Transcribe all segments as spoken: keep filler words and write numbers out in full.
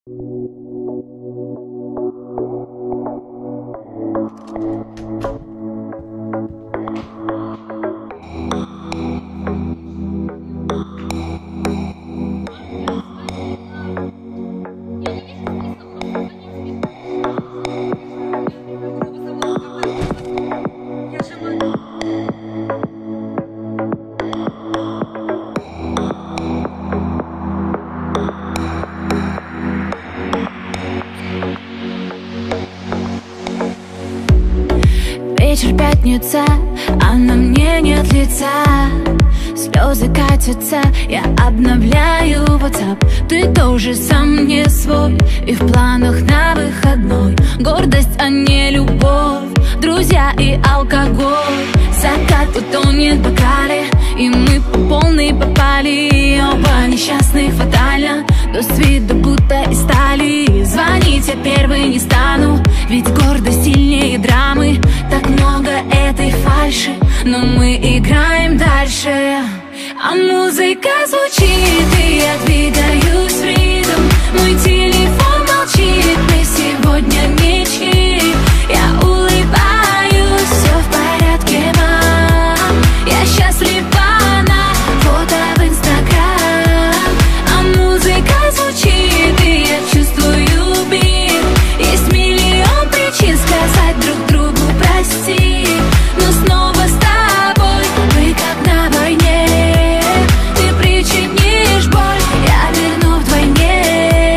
Вечер пятница, а на мне нет лица. Слезы катятся, я обновляю WhatsApp. Ты тоже сам не свой, и в планах на выходной гордость, а не любовь, друзья и алкоголь. Закат утонет в бокале, и мы по полной попали. Оба несчастных фатально, но с виду будто из стали. Звонить я первой не стану, ведь гордость сильнее драмы. Так много этой фальши, но мы играем дальше. А музыка звучит, и я двигаюсь в ритм. Мой телефон молчит, мы сегодня мечи. Я улыбаюсь, все в порядке, мам. Я счастлива на фото в Инстаграм. А музыка звучит, и я чувствую бит. Есть миллион причин сказать друг другу прости, но снова с тобой мы как на войне. Ты причинишь боль, я верну вдвойне.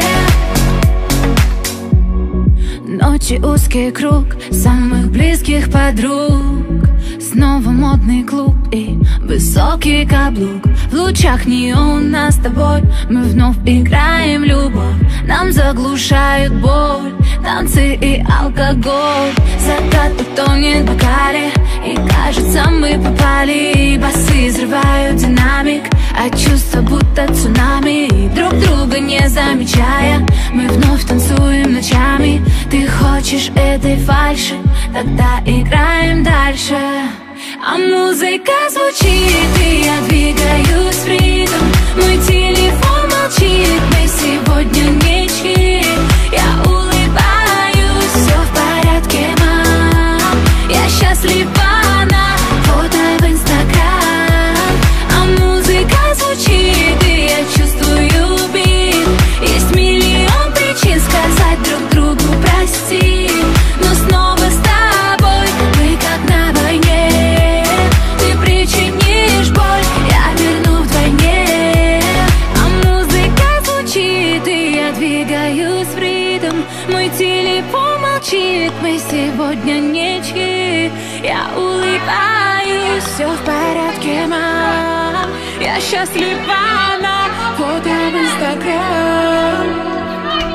Ночи узкий круг самых близких подруг. Снова модный клуб и высокий каблук. В лучах неона с тобой мы вновь играем любовь. Нам заглушают боль танцы и алкоголь. Закат утонет в бокале, и кажется мы попали. Басы взрывают динамик, а чувства будто цунами. Друг друга не замечая, мы вновь танцуем ночами. Ты хочешь этой фальши, тогда играем дальше. А музыка звучит, и я двигаюсь в ритм. Мой телефон молчит, мы сегодня ничьи. Я улыбаюсь, все в порядке, мам. Я счастлива на фото в Инстаграм. А музыка звучит, и я чувствую бит. Есть миллион причин сказать друг другу прости, но снова с тобой мы как на войне. Ты причинишь боль, я верну вдвойне. А музыка звучит, и я двигаюсь в ритм. Мой телефон молчит, мы сегодня ничьи. Я улыбаюсь, все в порядке, мам. Я счастлива на фото в Инстаграм.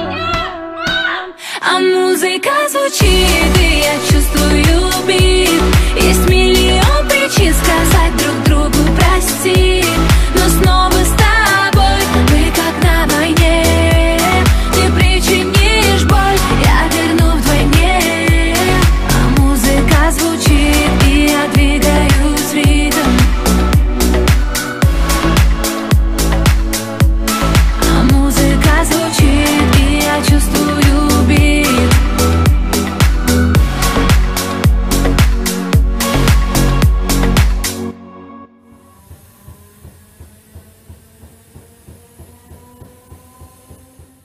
А музыка звучит, и я чувствую бит.